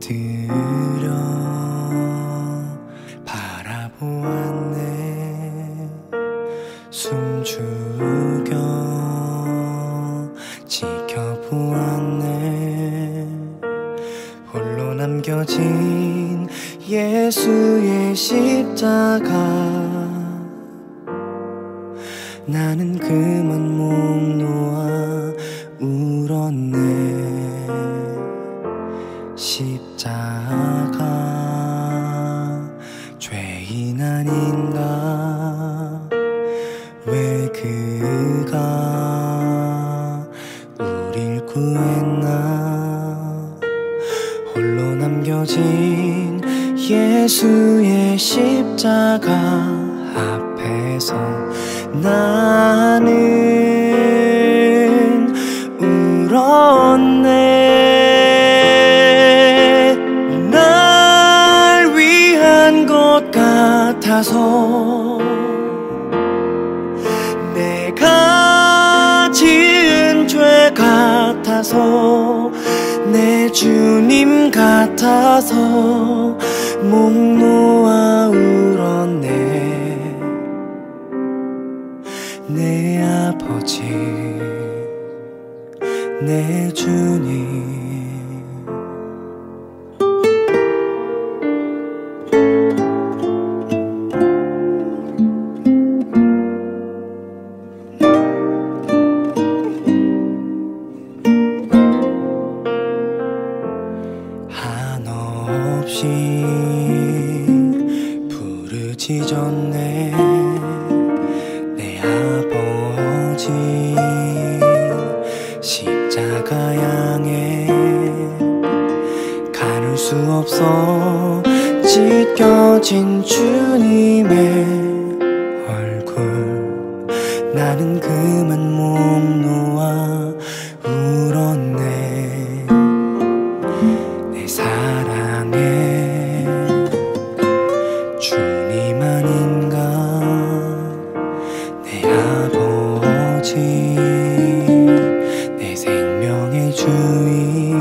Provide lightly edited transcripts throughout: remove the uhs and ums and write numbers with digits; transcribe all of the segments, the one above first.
들여 바라보았네. 숨죽여 지켜보았네. 홀로 남겨진 예수의 십자가. 나는 그만 목 놓아 울었네. 십자가 죄인 아닌가. 왜 그가 우릴 구했나. 홀로 남겨진 예수의 십자가 앞에서 나는 울었네. 날 위한 것 같아서, 내가 지은 죄 같아서, 내 주님 같아서 목 놓아 울었네. 내 아버지, 내 주님. 한없이 부르짖었네. 내 아버지 십자가 향해 가눌 수 없어 찢겨진 주님의 얼굴. 나는 그만 목 놓아 울었네. 내 사랑의 주님 아닌가. 내 아버지, 내 생명의 주인.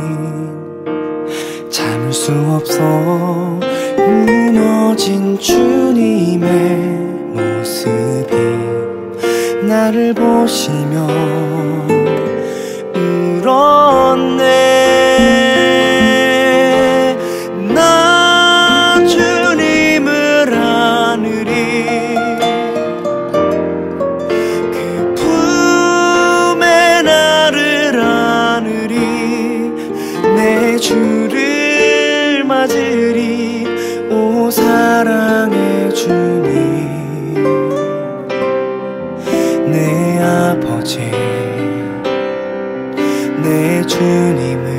참을 수 없어 무너진 주님의 모습이 나를 보시며 울었네. 나 주님을 안으리. 그 품에 나를 안으리. 내 주를 맞으리. 오 사랑의 주님, 내 아버지, 내 주님을.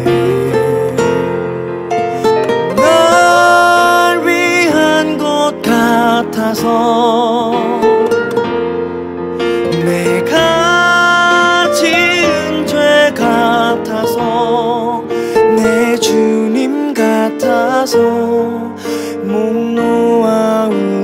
날 위한 것 같아서, 내가 지은 죄 같아서, 내 주님 같아서 목 놓아